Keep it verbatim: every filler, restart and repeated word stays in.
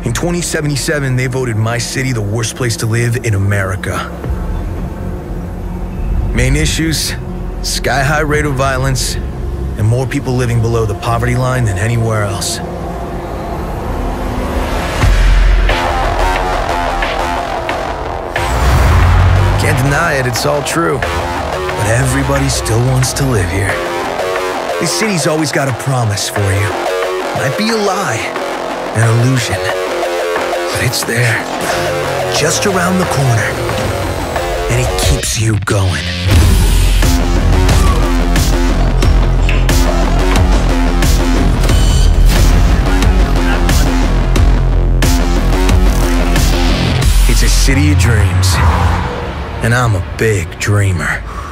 In twenty seventy-seven, they voted my city the worst place to live in America. Main issues: sky-high rate of violence, and more people living below the poverty line than anywhere else. Can't deny it, it's all true. But everybody still wants to live here. This city's always got a promise for you. Might be a lie, an illusion, but it's there, just around the corner, and it keeps you going. It's a city of dreams, and I'm a big dreamer.